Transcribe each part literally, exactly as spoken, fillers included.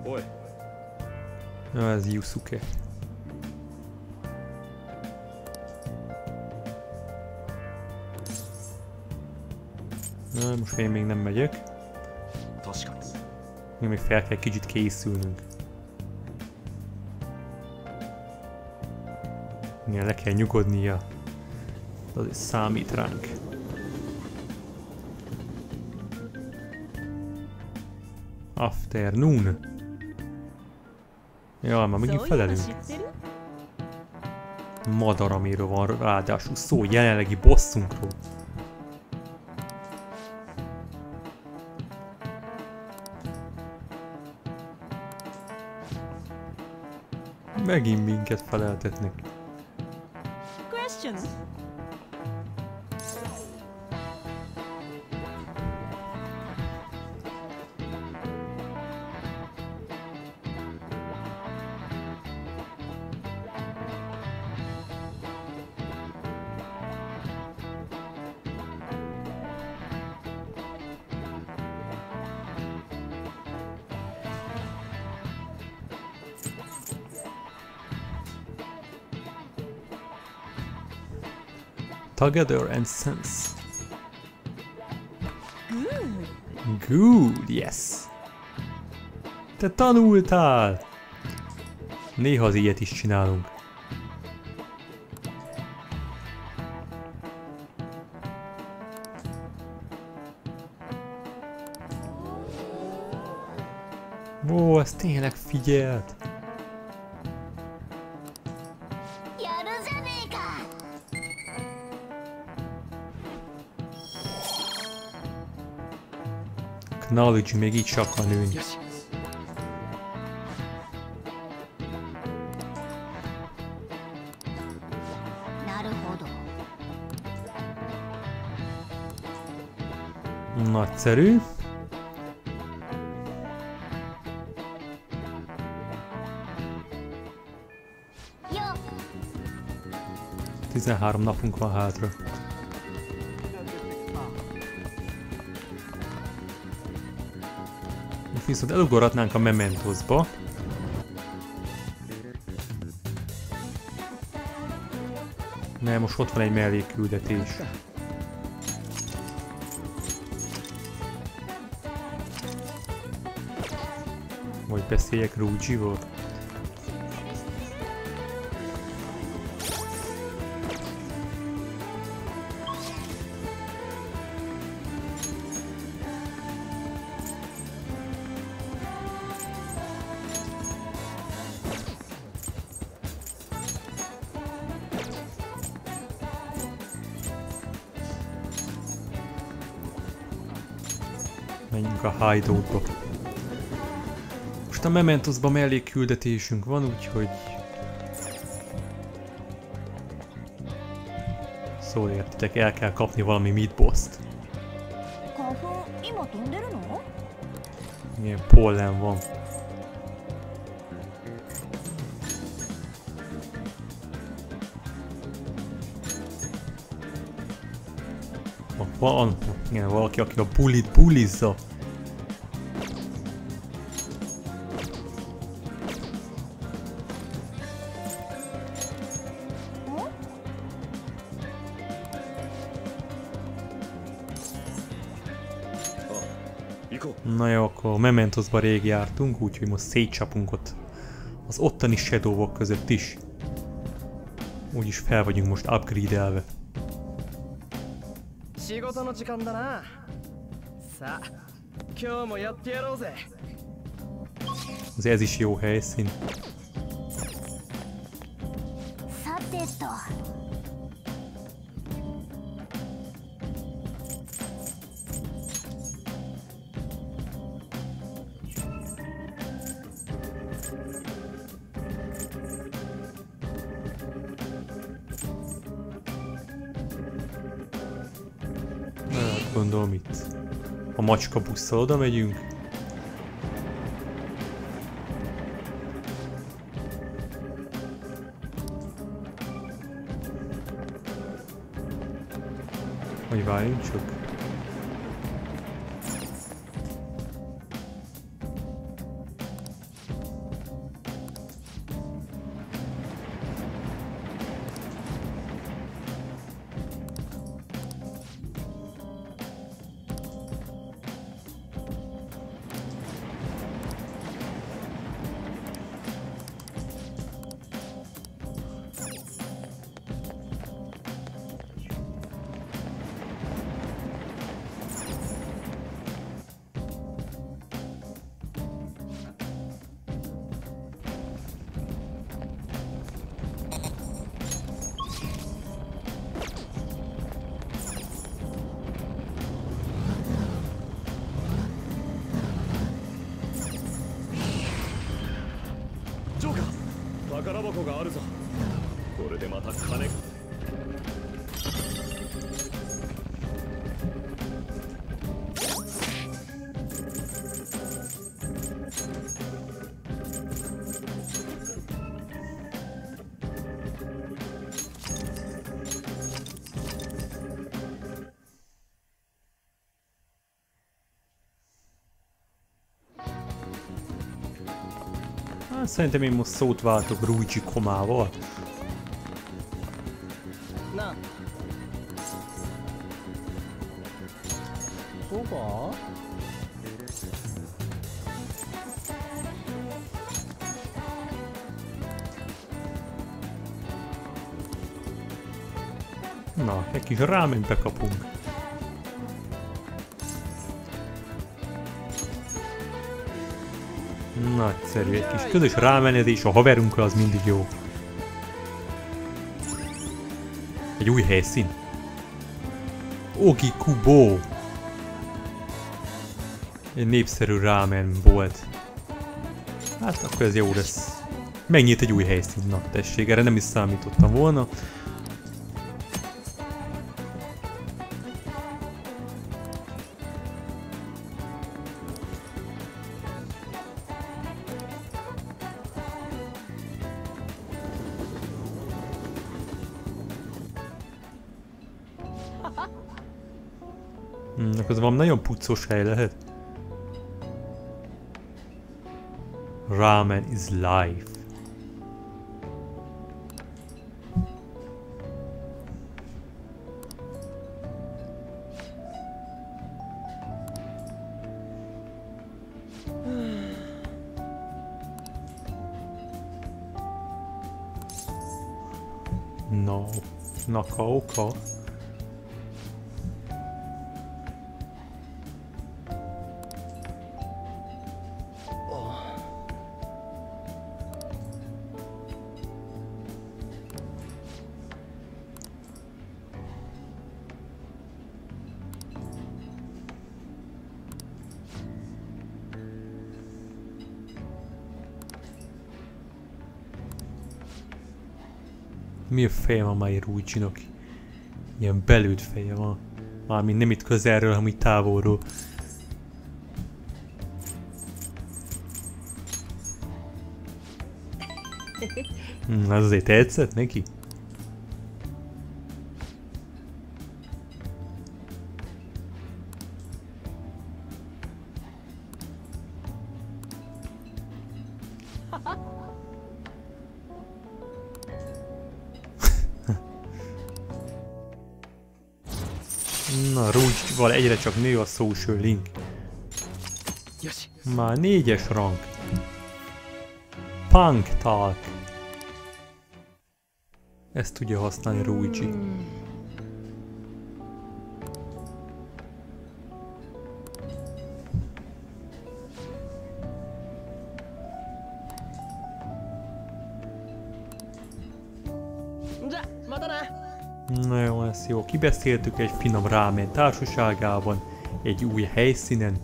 Na, ez Yusuke. Na, most én még nem megyek. Még még fel kell kicsit készülnünk. Igen, le kell nyugodnia. Az is számít ránk. Afternoon. Jaj, már megint felelünk. Madar, amiről van ráadásul szó, jelenlegi bosszunkról. Megint minket feleltetnek. Questions? 'Together and sense'. Good, yes. Te tanultál! Néha az ilyet is csinálunk. Ó, ez tényleg figyelt! Knowledge még így csak a nőny. Nagyszerű. tizenhárom napunk van hátra. Viszont elugorhatnánk a Mementosba. Mert most ott van egy mellékküldetés. Vagy beszéljek Rujival? Menjünk a hideoutba. Most a Mementosban mellékküldetésünk van, úgyhogy... Szóval értitek, el kell kapni valami meatboss-t. Milyen pollen van. Van, igen, valaki, aki a bulit bulizza. Na jó, akkor Mementosba rég jártunk, úgyhogy most szétcsapunk ott az ottani Shadowok között is. Úgyis fel vagyunk most upgrade-elve. Azért ez is jó helyszín. Gondolom itt a macska busszal oda megyünk. Hogy várjunk csak. Szerintem én most szót váltok Ryuji Komával. Na. Szóval? Na, egy kis ráment bekapunk. Nagyszerű, egy kis közös rámenedés a haverunkkal az mindig jó. Egy új helyszín. Ogikubo. Egy népszerű rámen volt. Hát akkor ez jó lesz. Megnyit egy új helyszín. Na tessék, erre nem is számítottam volna. Hmm, akkor ez valami nagyon puccos hely lehet. Ramen is life. No, Nakaoka. Mi a feje van már Ryujinak? Ilyen belőtt feje van. Mármint nem itt közelről, hanem itt távolról. Hm, az azért tetszett neki? Na, Ryujival egyre csak nő a social link. Már négyes rank. Punk Talk. Ezt tudja használni Ryuji. Na jó, ez jó. Kibeszéltük egy finom rámen társaságában, egy új helyszínen.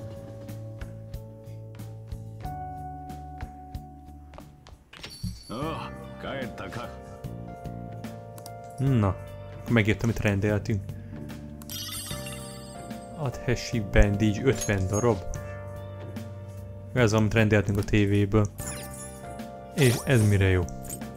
Na, akkor megértem, amit rendeltünk. Adhesi bandage ötven darab. Ez amit rendeltünk a tévéből. És ez mire jó?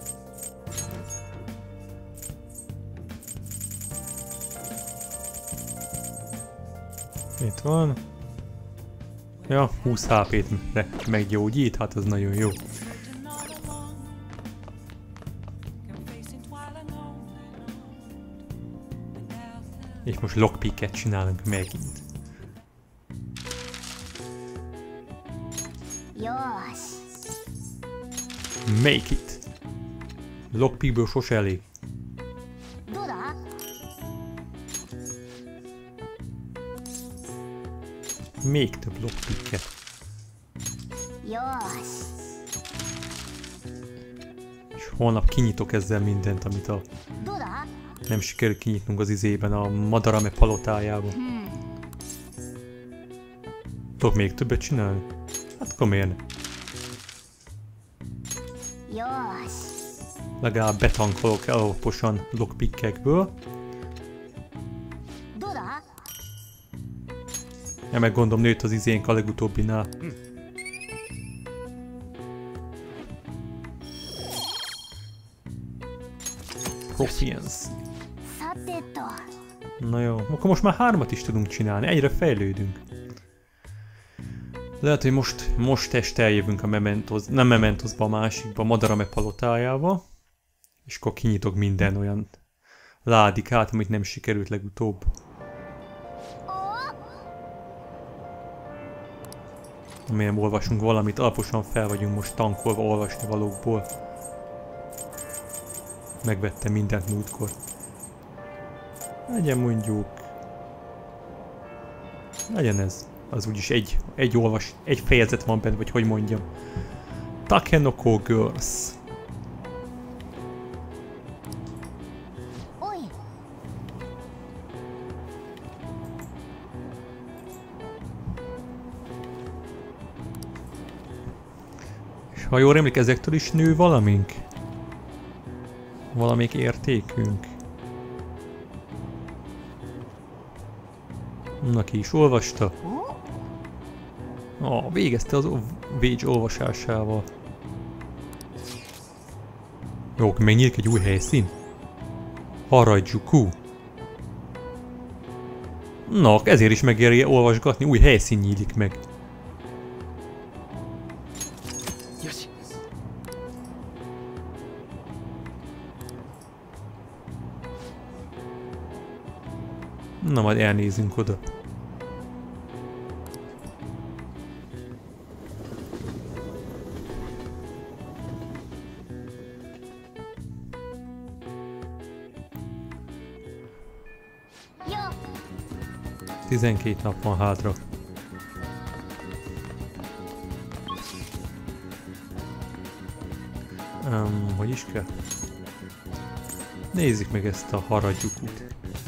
Itt van. Ja, húsz há pét meggyógyít, hát az nagyon jó. És most lockpicket csinálunk megint. Make it! Lockpickből sose elég. Még több lockpicket. És holnap kinyitok ezzel mindent, amit a... nem sikerül kinyitnunk az izében, a Madarame palotájában. Tudok még többet csinálni? Hát akkor miért ne? legalább betankolok alaposan lockpickekből. Ja, meg gondolom nőtt az izénk a legutóbbinál. Proficiency. Na jó, akkor most már hármat is tudunk csinálni, egyre fejlődünk. Lehet, hogy most, most este eljövünk a Mementos, nem Mementosba, a másikba, a Madarame palotájába. És akkor kinyitok minden olyan ládikát, amit nem sikerült legutóbb. Amilyen olvasunk valamit, alaposan fel vagyunk most tankolva olvasni valókból. Megvettem mindent múltkor. Legyen mondjuk... Legyen ez. Az úgyis egy, egy olvas, egy fejezet van benne, vagy hogy mondjam. Takenoko Girls. És ha jól emlék, ezektől is nő valamink? Valamik értékünk? Na, ki is olvasta? Ah, végezte az Wage olvasásával. Jó, akkor megnyílik egy új helyszín? Harajuku. Na, ezért is megéri olvasgatni, új helyszín nyílik meg. Na, majd elnézünk oda. tizenkét nap van hátra. Um, hogy is kell? Nézzük meg ezt a Harajukut.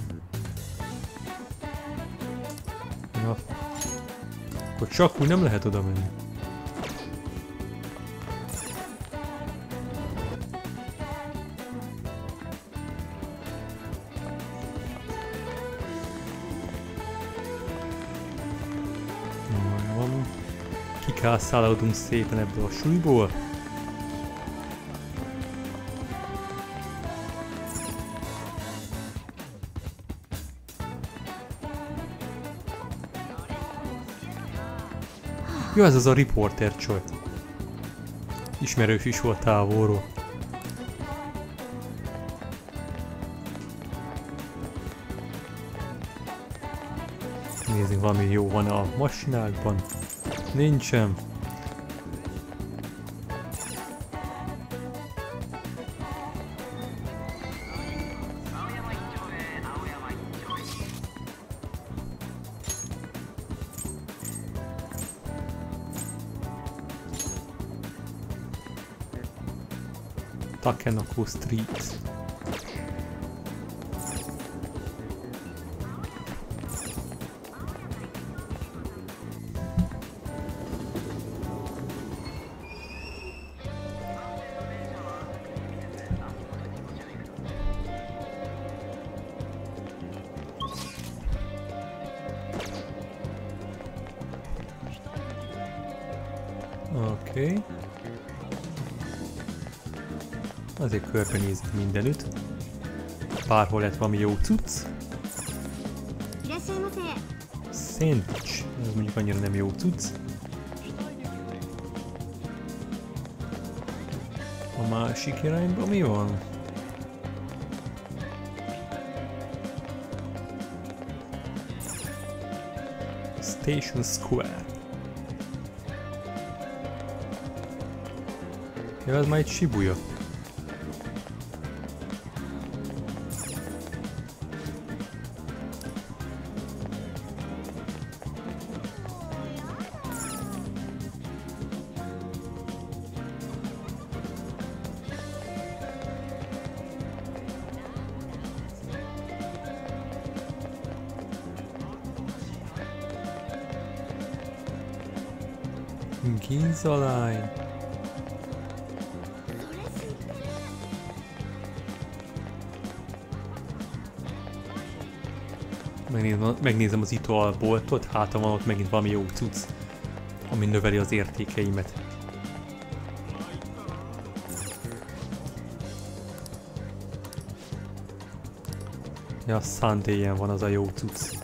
Na. Akkor csak úgy nem lehet oda menni. Kikászálódunk szépen ebből a súlyból. Jó, ez az a riporter csaj. Ismerős is volt távolról. Nézzük, valami jó van a masinákban. Nincsen. Takenoko Street. Oké. Okay. Azért körbenézek mindenütt. Bárhol lett valami jó cucc. Szendvics. Ez mondjuk annyira nem jó cucc. A másik irányban mi van? Station Square. Ja, ez már egy Shibuya. Ginza Line. Megnézem, megnézem az italboltot, hát van ott megint valami jó cucc, ami növeli az értékeimet. Ja, Sunday-en van az a jó cucc.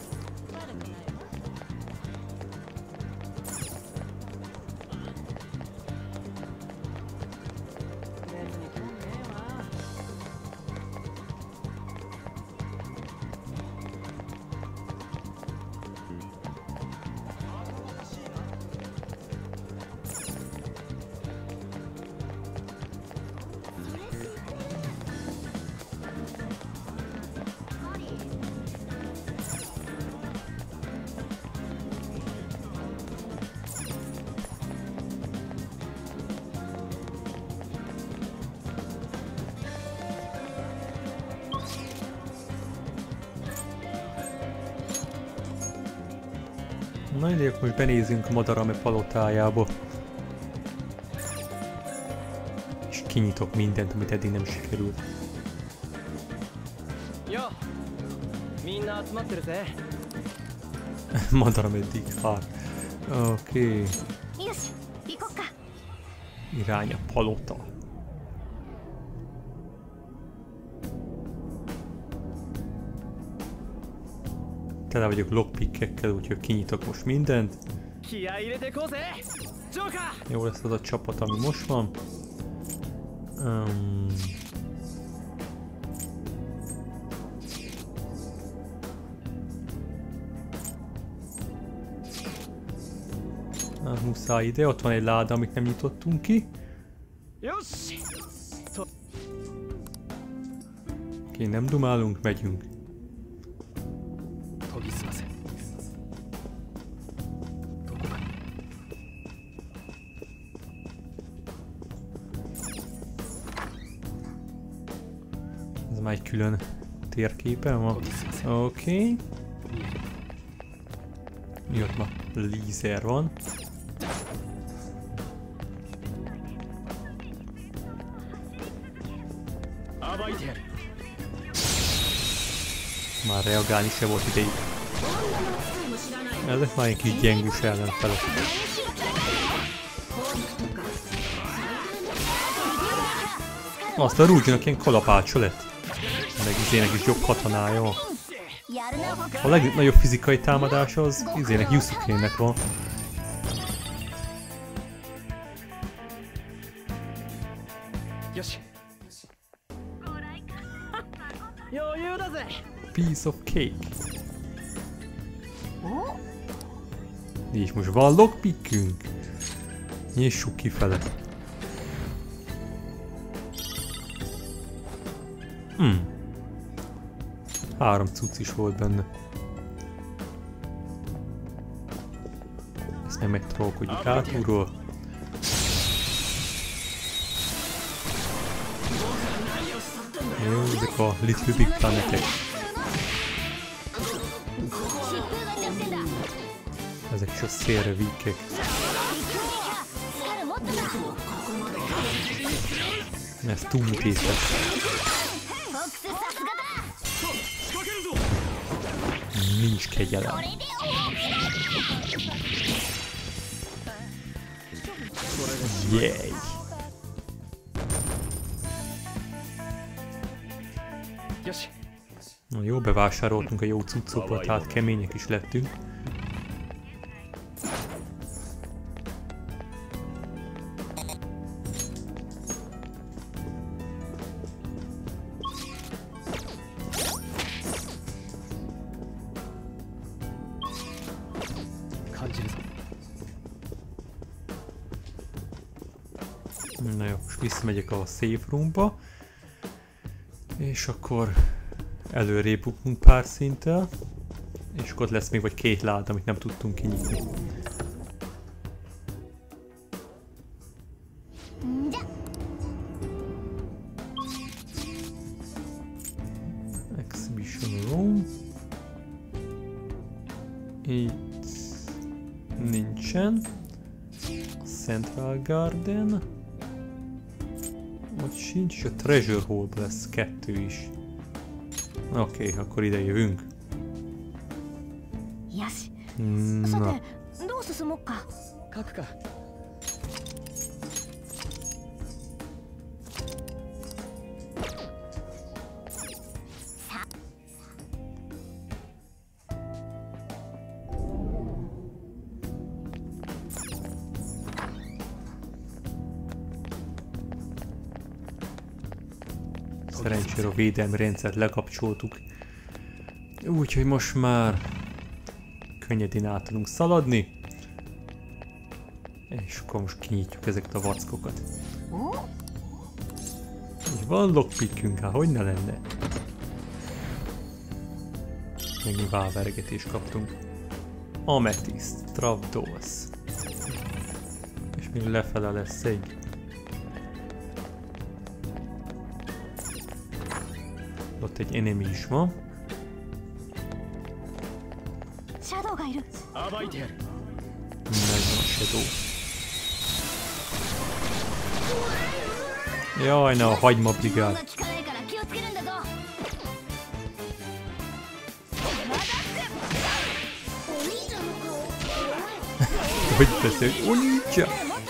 Na ide, most benézünk Madarame palotájába. És kinyitok mindent, amit eddig nem sikerült. Madarame eddig, hát. Oké. Okay. Irány a palota. Tele vagyok lockpickekkel, úgyhogy kinyitok most mindent. Jó lesz az a csapat, ami most van. Um... Ah, muszáj ide, ott van egy láda, amit nem nyitottunk ki. Oké, nem dumálunk, megyünk. Ez már egy külön térképen van. Oké. Okay. Mi ott ma? Lézer van. Már reagálni se volt ideig. Ezek már egy kis gyengűs ellenfelek. Azt a Rúgynak ilyen kalapácsa lett. Meg izének is jobb katonája van. A legnagyobb fizikai támadása az izének Yusuke-nek van. Piece of cake. És most van lockpickünk. Nyissuk kifele. Hmm. Három cucc is volt benne. Ezt meg megtrollkodjuk hátulról. Jó, ezek a Little Big Planetek. Ezek is a szélrevíkek. Ez túlmutétes. Nincs kegyelem. Jéj! Na jó, bevásároltunk a jó cuccokat, tehát kemények is lettünk. Na jó, most visszamegyek a safe roomba, és akkor előrébb bukunk pár szinttel, és akkor ott lesz még vagy két láda, amit nem tudtunk kinyitni. Exhibition room. Itt nincsen. Central Garden. Ott sincs, és a Treasure Hall-ban lesz kettő is. Oké, okay, akkor ide jövünk. Na. どう進もうか。 書くか。 Szerencsére a védelmi rendszert lekapcsoltuk. Úgyhogy most már könnyedén át tudunk szaladni. És akkor most kinyitjuk ezeket a vackokat. Így van lockpickünk, hát hogy ne lenne? Megint vávergetést kaptunk. Amethyst, Trapdosz. És még lefele lesz egy. Ott egy enemy is van. シャドウがいる。 暴いてやる。 Megvan a Shadow. Jaj, ne a hagyma brigád. 効かないから気をつけるんだぞ。 Hogy beszél? O ninja!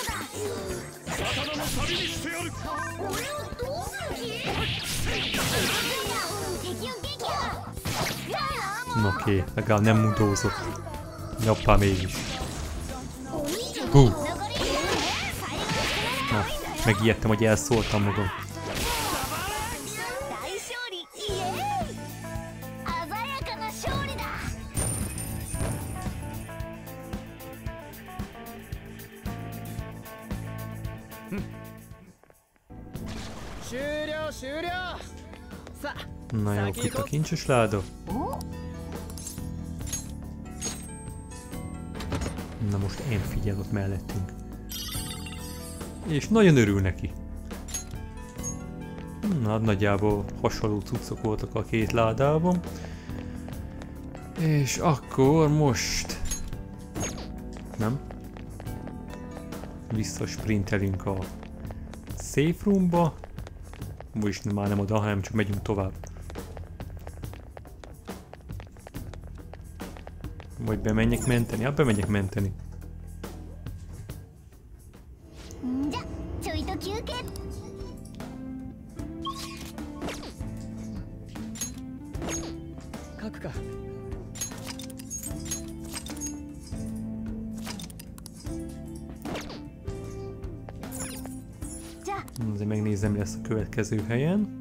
な oké, legalább nem mudózott. Jobbá mégis. Hú! Na, megijedtem, hogy elszóltam magam. 大勝利。イエーイ。鮮やかな勝利だ。 終了終了。さあ。 Na jó, itt a kincses láda. Na most én figyel ott mellettünk. És nagyon örül neki. Na, nagyjából hasonló cuccok voltak a két ládában. És akkor most... Nem? Visszasprintelünk a safe roomba. Vagyis már nem oda, hanem csak megyünk tovább. Vagy bemenjek menteni? Hát bemegyek menteni. んじゃ、ちょいと休憩。 書くか。 じゃあ、 Azért megnézem, mi lesz a következő helyen.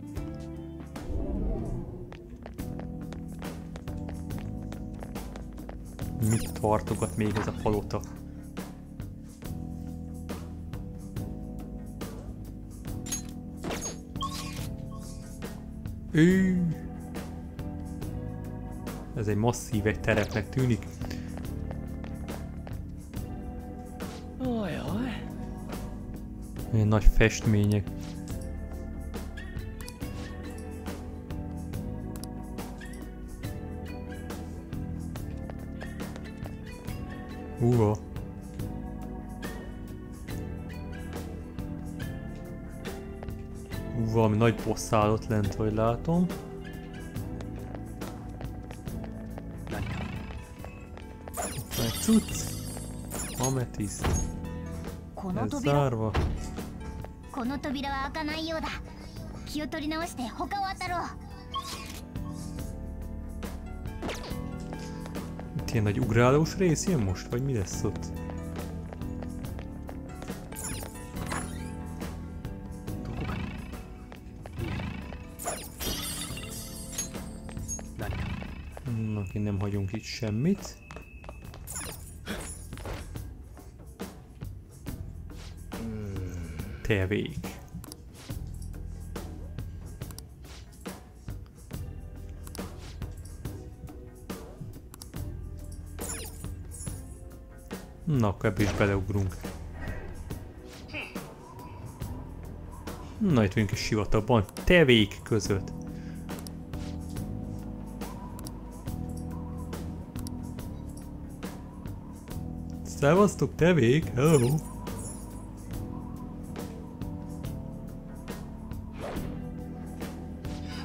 Mit tartogat még ez a palota? Ő. Ez egy masszív egy terepnek tűnik. Oj, oj. Ilyen nagy festmények. Uha. Uha, valami nagy boss áll ott lent, hogy látom. Egy cucc. Amethyst. この Ez 扉。 zárva. この扉は開かないようだ。気を取り直して他を当たろう。 Itt ilyen nagy ugrálós rész jön most, vagy mi lesz ott? Na, ki nem hagyunk itt semmit. Te vég. Na, akkor ebből is beleugrunk. Na, itt vagyunk egy sivatagban, tevék között. Szevasztok, tevék! Hello!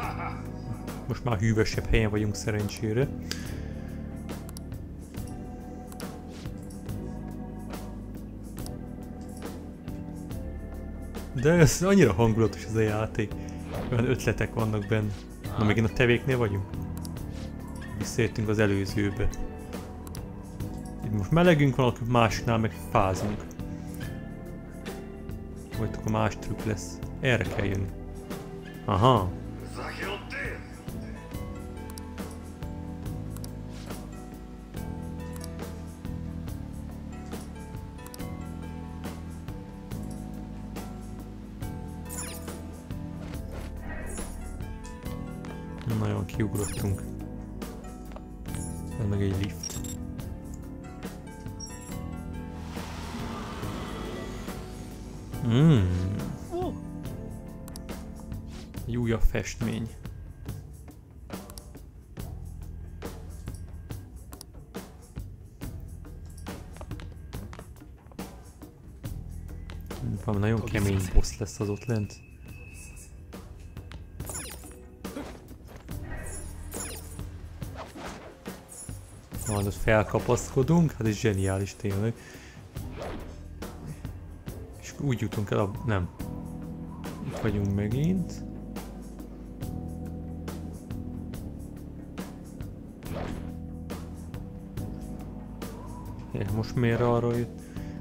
Most már hűvösebb helyen vagyunk szerencsére. De ez annyira hangulatos ez a játék. Olyan ötletek vannak benne. Na megint a tevéknél vagyunk. Visszaértünk az előzőbe. Itt most melegünk van, akkor másiknál meg fázunk. Vagy akkor más trükk lesz. Erre kell jönni. Aha. Nagyon kiugrottunk. Ez meg egy lift. Mmm. Egy újabb festmény. Valami nagyon kemény boss lesz az ott lent. Majd ott felkapaszkodunk, hát ez zseniális tényleg. És úgy jutunk el a... nem. Itt vagyunk megint. É, most miért arra jött?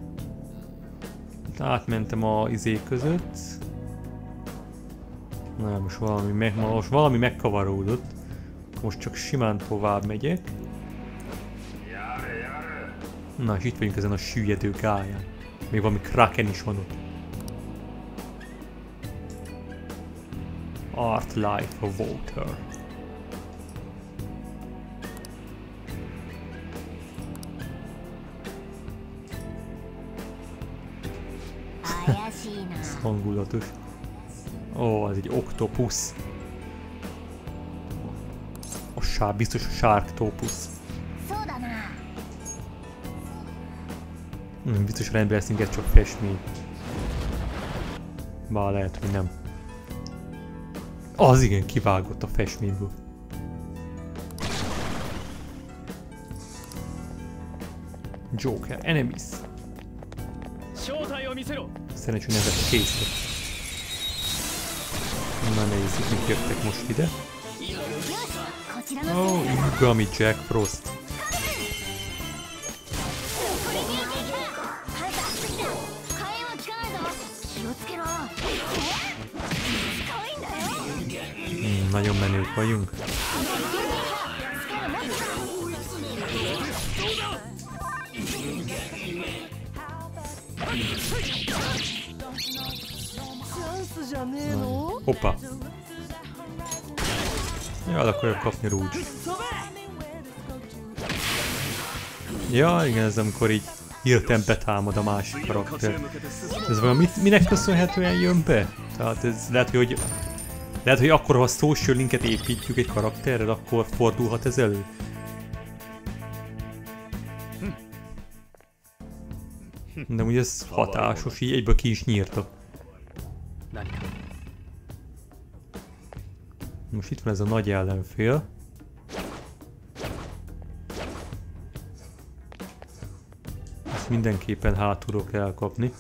Átmentem a izé között. Nem, most valami, meg, most valami megkavaródott. Most csak simán tovább megyek. Na, és itt vagyunk ezen a süllyedő gályán. Még valami kraken is van ott. Art Life of Water. Ez hangulatos. Ó, ez egy oktopusz. A sár, biztos a sárktópusz. Hmm, biztos rendben leszünk, ez csak festmény. Bár lehet, hogy nem. Az igen, kivágott a festményből. Joker, enemies. Szerencsére nem vett készre. Na nézzük, mit jöttek most ide. Ó, oh, Ugami Jack Frost. Hmm, nagyon menők vagyunk. Hoppá! Ja, el akarok kapni Rouge. Ja, igen, ez amikor így hirtelen betámad a másik karakter. Ez vajon mit, minek köszönhetően jön be? Tehát ez lehet, hogy lehet, hogy akkor, ha a social linket építjük egy karakterrel, akkor fordulhat ez elő. De ugye ez hatásos, így egyből ki is nyírta. Most itt van ez a nagy ellenfél. Ezt mindenképpen hátulról kell elkapni.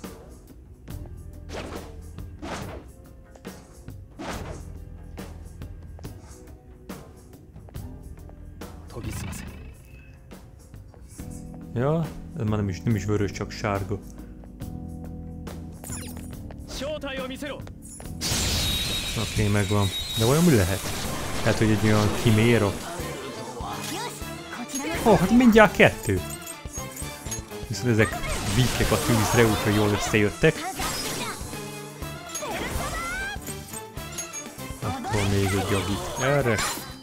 Ja, ez már nem is, nem is vörös, csak sárga. Oké, okay, megvan. De vajon mi lehet? Lehet, hogy egy olyan kiméra. Ó, oh, hát mindjárt kettő. Viszont ezek víkek a tűzre, úgyhogy jól összejöttek. Akkor még egy jagit erre.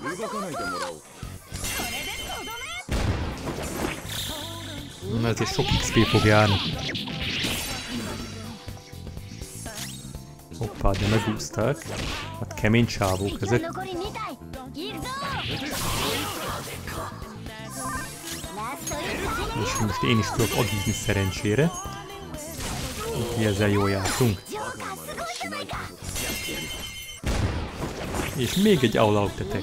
Na, ezért sok iksz pé fog járni. Hoppá, de megúzták. Hát kemény csávók ezek. És most én is tudok agízni szerencsére. Úgyhogy ezzel jól jártunk. És még egy all out attack.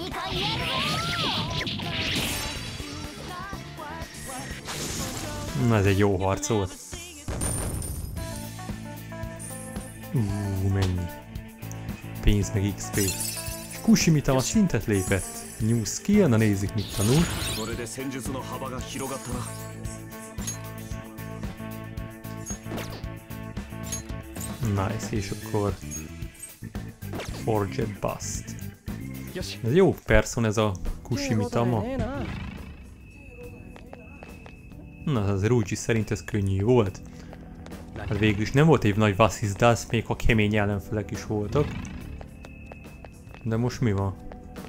Na, ez egy jó harc volt. Ú, mennyi. Pénz meg iksz pé. És Kushimitama szintet lépett. New skill, na nézzük mit tanul. Nice, és akkor Forged Bust. Ez jó person ez a Kushimitama. Na, az Ruji szerint ez könnyű volt. Hát végül is nem volt egy nagy vasszizdász, még ha kemény ellenfelek is voltak. De most mi van?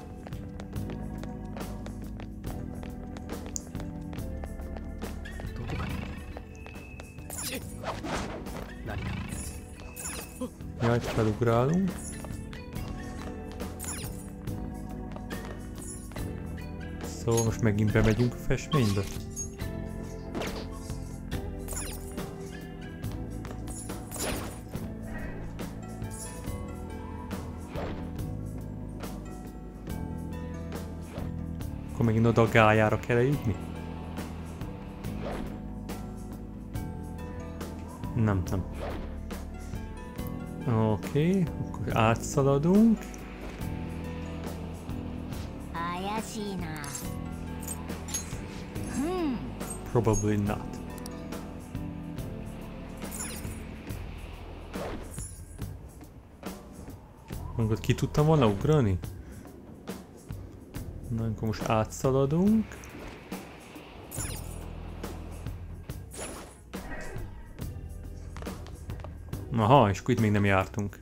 Jaj, felugrálunk. Szóval most megint bemegyünk a festménybe. Akkor megint oda a gályára kell jutni? Nem, nem. Oké, okay, akkor átszaladunk. Probably not. Akkor ki tudtam volna ugrani? Na, akkor most átszaladunk. Aha, és akkor itt még nem jártunk.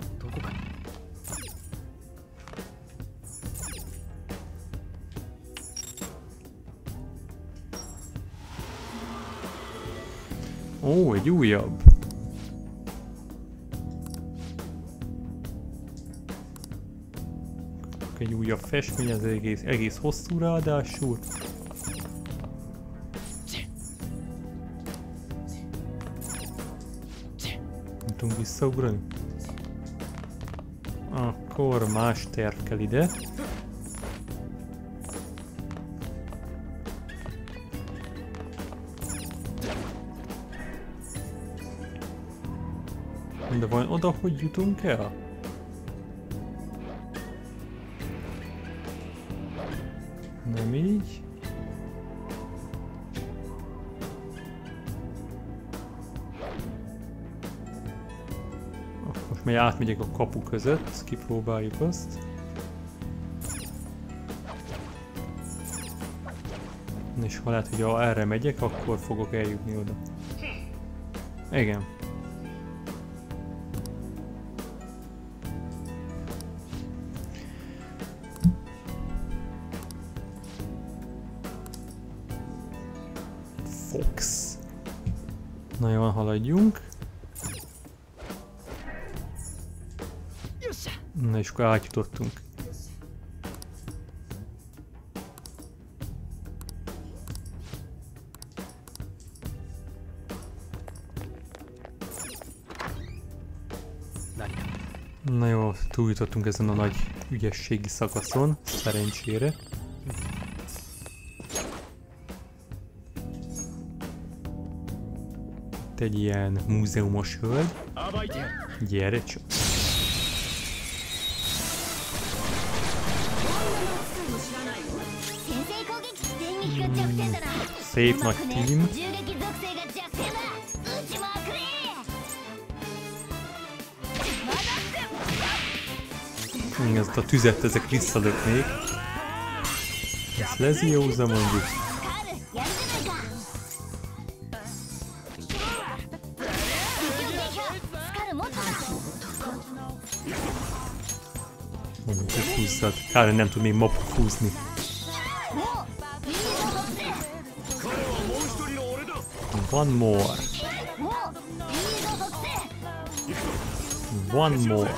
Ó, egy újabb. Egy újabb festmény, ez egész, egész hosszú ráadásul. Nem tudunk visszaugrani. Akkor más terv kell ide. De vajon oda, hogy jutunk el? Nem így. Most még átmegyek a kapu között, kipróbáljuk azt. És ha lehet, hogy ha erre megyek, akkor fogok eljutni oda. Igen. Fox. Na jól, haladjunk. Na és akkor átjutottunk. Na jó, túljutottunk ezen a nagy ügyességi szakaszon, szerencsére. Itt egy ilyen múzeumos hölgy. Gyere csak! Szép nagy tím. Ezt a tüzet ezek visszalöknék. Ezt leziózza mondjuk. Mondjuk, hogy húzzad. Kár, nem tud még mopot húzni. One more. One more.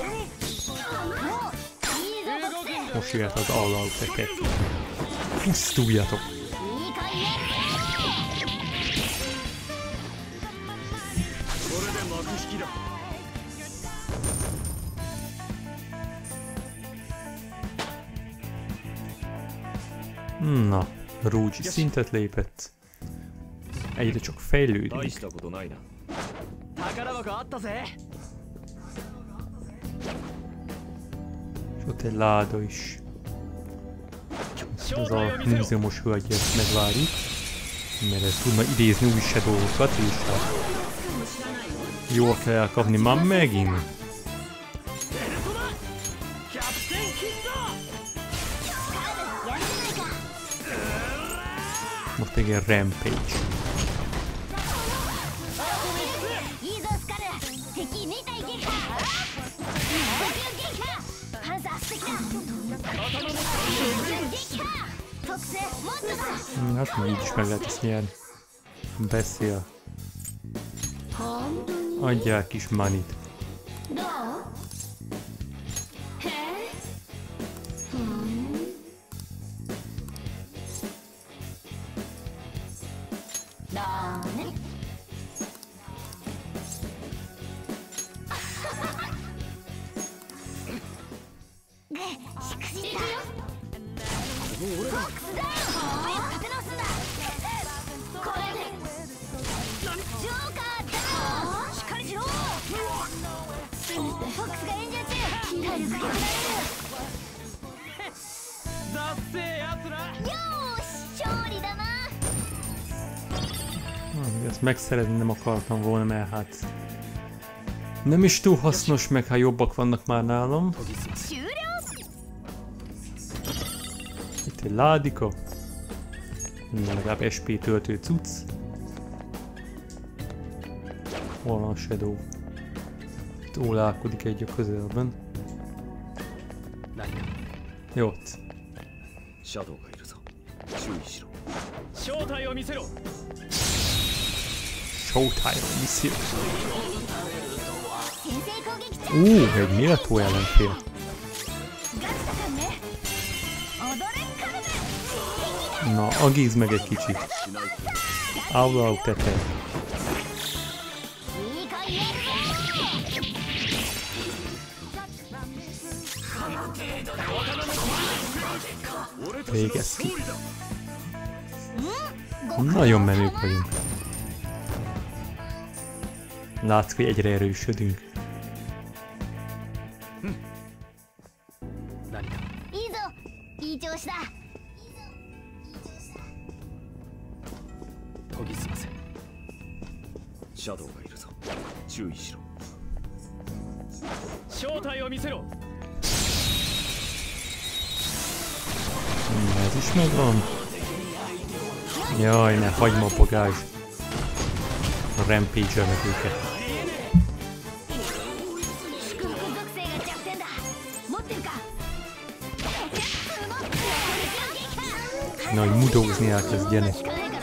Most jöhet az all-out attack. Pusztuljatok! Na, Ruji szintet lépett. Egyre csak fejlődik. Ott egy láda is. Ez a múzeumos hölgy, ezt megvárjuk. Mert ez tudna idézni új se dolgokat, és hát jól kell elkapni már megint. Most még egy Rampage. Hát még így is meg lehet ezt nyerni. Beszél. Adjál kis manit. Ezt megszerezni nem akartam volna, mert hát nem is túl hasznos, meg ha jobbak vannak már nálam. Itt egy ládika. Legalább es pé töltő cucc. Hol van a Shadow? Itt ólálkodik egy a közelben. Jó. Showtime-o misero! Ú, egy méltó ellenfél. Na, agízd meg egy kicsit. Áulau tetej. Végezz ki. Nagyon menők vagyunk. Látszik, hogy egyre erősödünk. Ez is megvan. Jaj, ne hagyd ma a bagázs. A Rampage-elnek őket. Na, hogy mudózni elkezdjenek.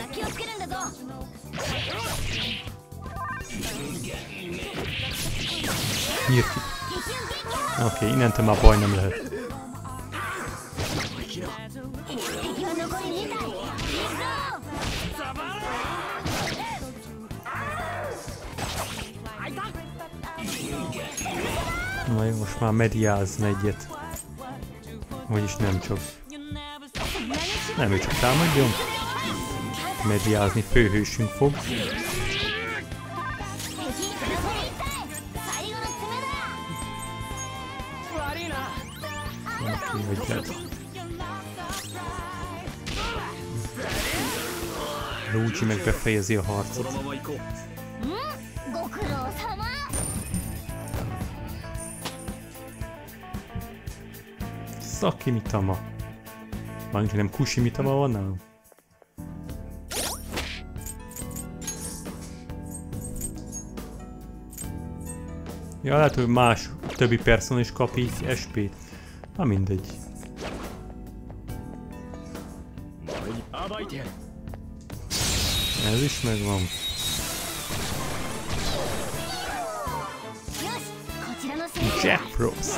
Nyírt ki. Oké, okay, innentől már baj nem lehet. Na jó, most már mediázni egyet. Vagyis nem csak. Nem, ő csak támadjon. Mediázni főhősünk fog. Oké, hogy lehet. Luigi meg befejezi a harcot. Saki Mitama. Mármint, hogy nem Kushi Mitama van nálam? Ja, lehet, hogy más többi person is kap így es pét. Na mindegy. Ez is megvan. Jack Frost.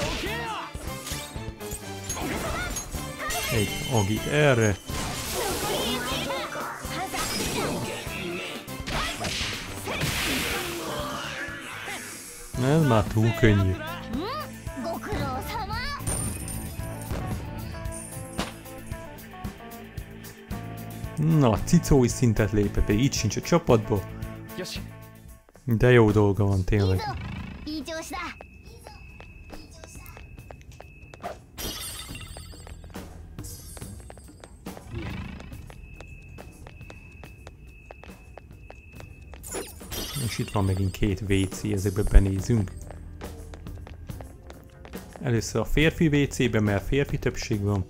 Egy agit erre. Ez már túl könnyű. Na, Cicó is szintet lépett, így sincs a csapatból. De jó dolga van tényleg. És itt van megint két vé cé, ezekbe benézünk. Először a férfi vé cébe, mert férfi többség van.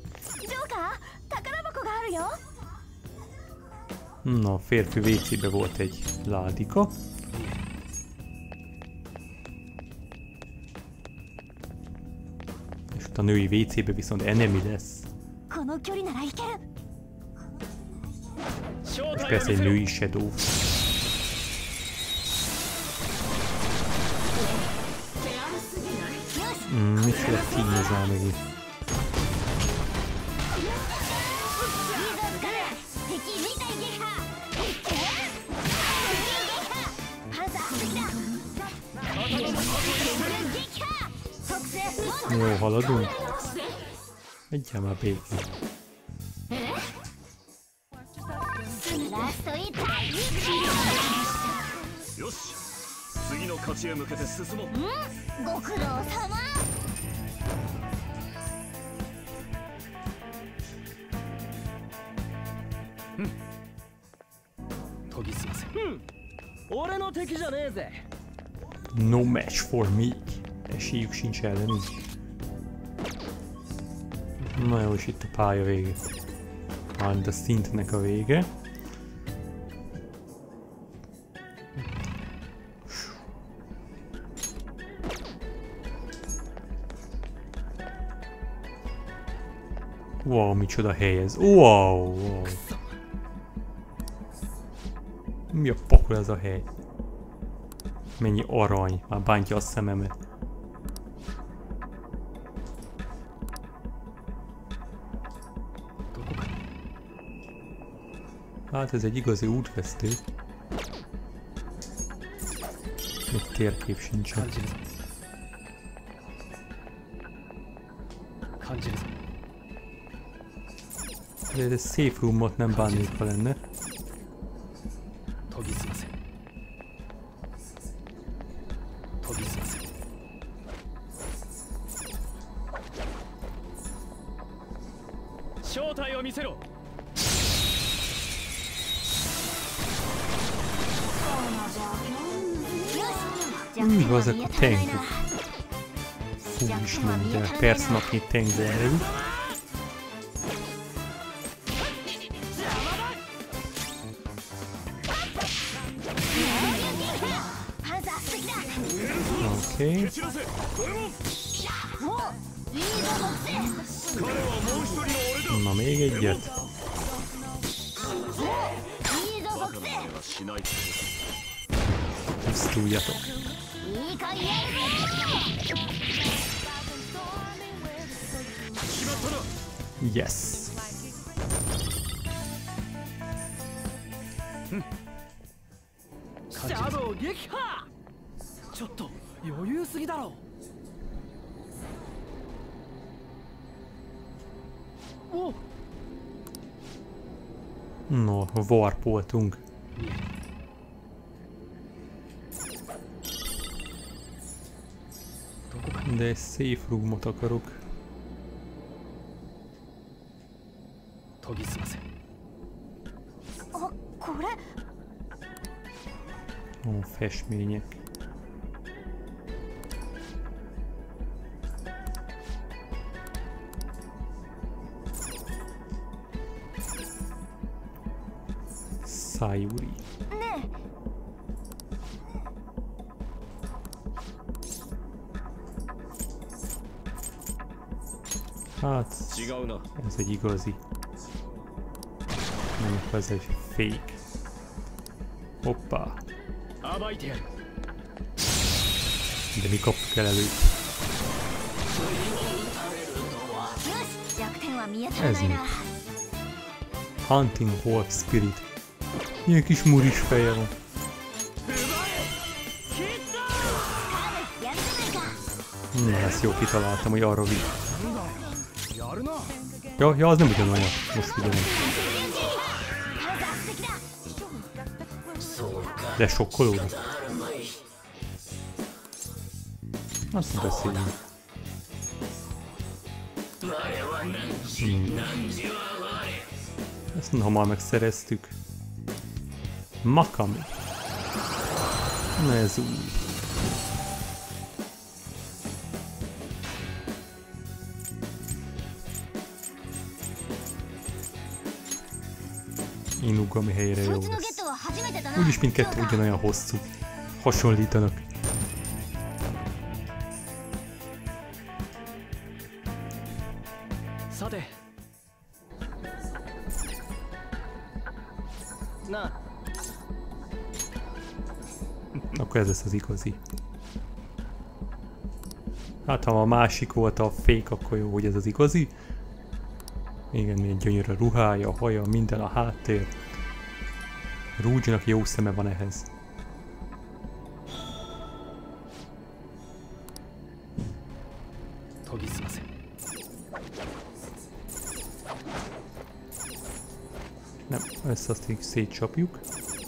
Na, a férfi vé cébe volt egy ládika. És ott a női vé cébe viszont enemy lesz. És persze egy női shadow. Mm, micsoda címezál megint. Jó, haladunk. Egyel már békén. よし次の勝ちへ向けて進もう。 ご苦労様。 研ぎ澄ませ。俺の敵じゃねえぜ。 No match for me. Esélyük sincs ellenünk. Na jó, és itt a pálya vége. Majd a szintnek a vége. Wow, micsoda hely ez. Wow, wow. Mi a pakol ez a hely? Mennyi arany, már bántja a szememet. Hát ez egy igazi útvesztő. Egy térkép sincsen. De ez safe roomot nem bánnék, ha lenne. 正体を見せろ。 Mi az a tengu? Úristen, de percnapnyi tengu erejű. Oké. Na, még egyet. Tisztuljatok. Yes. シャドウ撃破。ちょっと余裕すぎだろ。お。 No, warpoltunk. De egy safe roomot akarok. Ó, festmények. Sayuri. Hát, ez egy igazi. Nem, ez egy fake. Hoppá. De mi kaptuk el előtt? Ez mi? Hunting Wolf Spirit. Milyen kis muris feje van. Na, ezt jó kitaláltam, hogy arra vitt. Ja, ja, az nem ugyanolyan. Most figyelem. De sokkolódott. Azt beszéljünk. Hmm. Ezt hamar megszereztük. Makami. Na ez új. Inugami helyére jó lesz. Úgyis mindkettő ugyanolyan hosszú. Hasonlítanak. Akkor ez lesz az igazi. Hát ha a másik volt a fake, akkor jó, hogy ez az igazi. Igen, milyen gyönyörű a ruhája, a haja, minden a háttér. Rouge-nak jó szeme van ehhez. Nem, ezt azt így szétcsapjuk.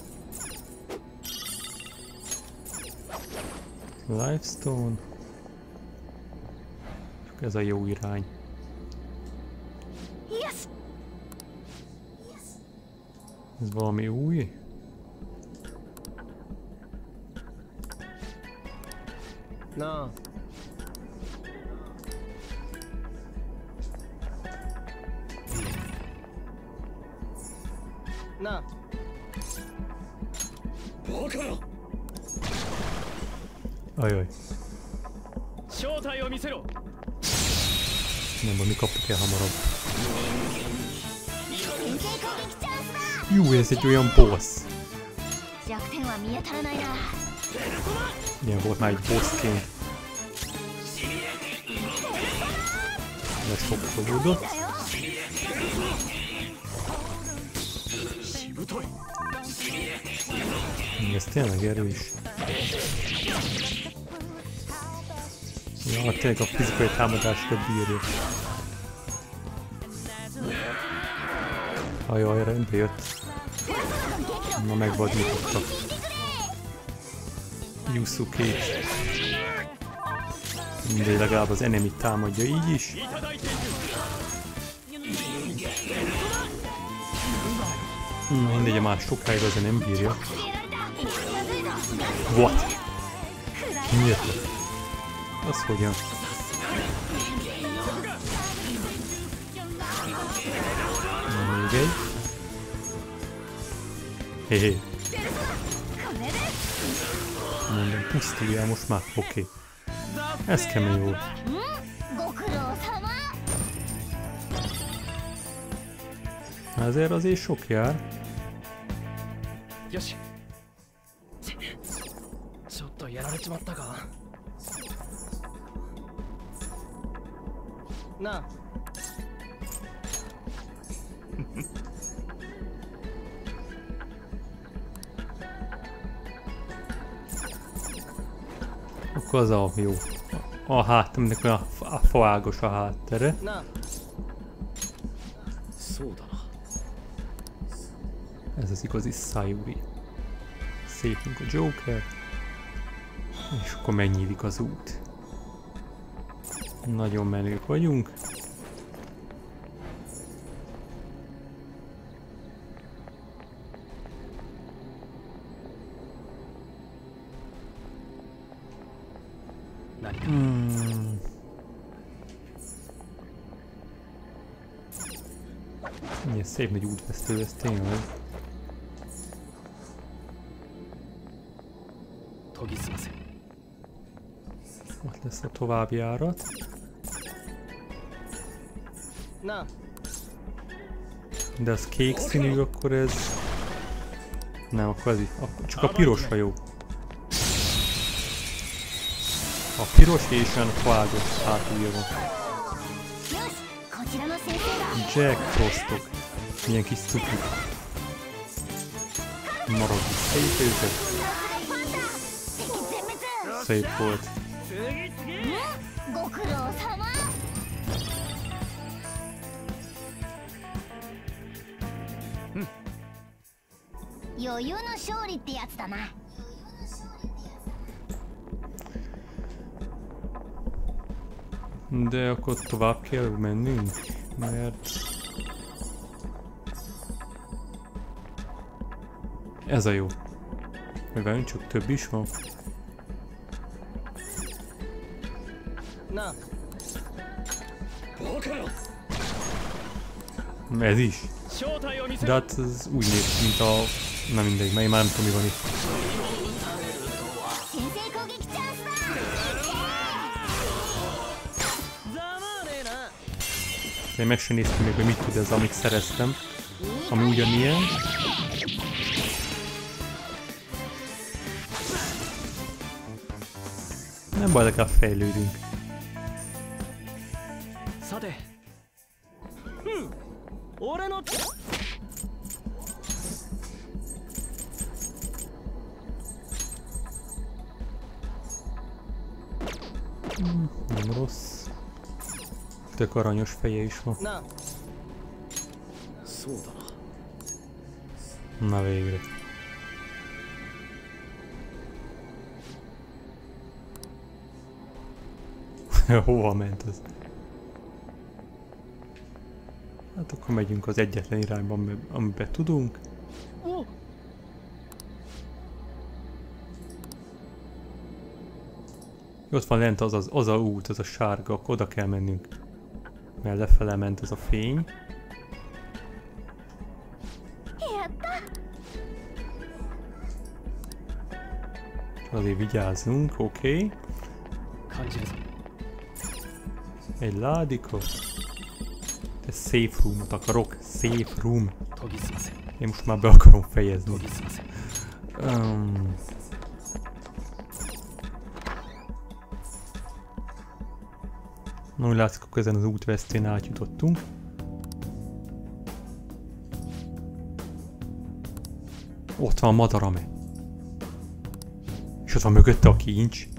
Lifestone. Csak ez a jó irány. Ez valami új? Na. Na. Ajaj. Nem, mi kaptuk el hamarabb. Jó, ez egy olyan boss. Ilyen volt már egy bossként. Lesokkolódott. Ez tényleg erős. Ja, tényleg a fizikai támadásra bírja. Ajaj, rendbe jött. Na megvadítottak. Yusuke-t. Mindegy, legalább az enemy támadja így is. Hmm, mindegy, már sokáig azért nem bírja. What? Miért? Az hogyan? Még egy. Hehe. Mondom, pusztuljál most már. Oké. Okay. Ez kemény volt. Ezért azért sok jár. Na. Akkor az a jó. A hátam, aminek olyan a faágos a háttere. Ez az igazi Sayuri. Szép, mint a Joker. És akkor megnyílik az út. Nagyon menők vagyunk. Hmm. Milyen szép nagy útvesztő ez tényleg. Ott lesz a továbbjárat. De az kék színű, akkor ez... Nem, akkor ez csak a piros hajó. A piros és olyan faágos hátulja van. Jack Frostok. Milyen kis cukrik. Marad szép őket. Szép volt. De akkor tovább kell mennünk, mert... Ez a jó. Mivel csak több is van. な Ez is. 正体を見せ De ろ hát ez úgy néz ki, mint a... Na mindegy, mert én már nem tudom, mi van itt. 先制攻撃チャンスだざまあねえな De én meg sem néztem még, hogy mit tud ez, amit szereztem. Ami ugyanilyen. Nem baj, legalább fejlődünk. さてうん俺の Nem rossz. Tök aranyos feje is van. なそうだな Na végre. Hova ment ez? Hát akkor megyünk az egyetlen irányban, amiben tudunk. お Ott van lent az, az, az a út, az a sárga, akkor oda kell mennünk. Mert lefele ment ez a fény. やった Azért vigyázzunk, oké. Okay. 感じるぞ Egy ládika. De safe roomot akarok, safe room. 研ぎ澄ませ Én most már be akarom fejezni. 研ぎ澄ませ Um, Na, úgy látszik, akkor ezen az útvesztén átjutottunk. Ott van a madarame. És ott van mögötte a kincs.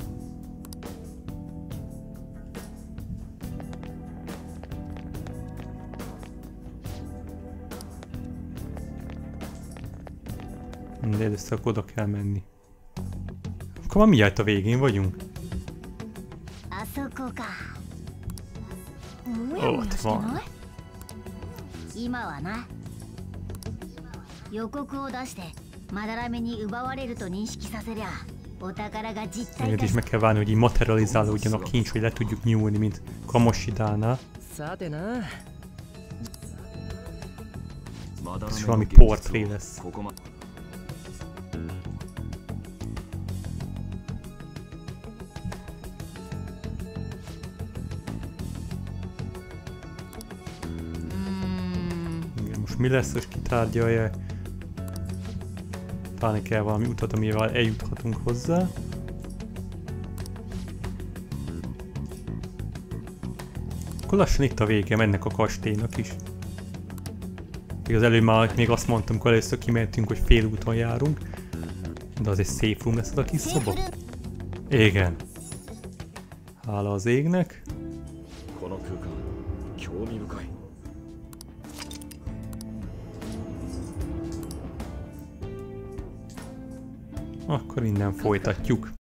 De először oda kell menni. Akkor már mindjárt a végén vagyunk. あそこかもやもやしてない今はな予告を出してまだらめに奪われると認識させりゃお宝が実体 Enged 化 is し meg kell várni, hogy így materializálódjon a kincs, hogy le tudjuk nyúlni, mint Kamoshidánál. さてな Ez valami portré lesz. ここま Igen, most mi lesz, és kitárgyalja? Találni kell valami utat, amivel eljuthatunk hozzá. Akkor lassan itt a vége, mennek a kastélynak is. Az előbb már még azt mondtam, amikor először kimentünk, hogy félúton járunk. De az egy safe room lesz az a kis szoba. Igen. Hála az égnek. この空間興味深い Akkor innen folytatjuk.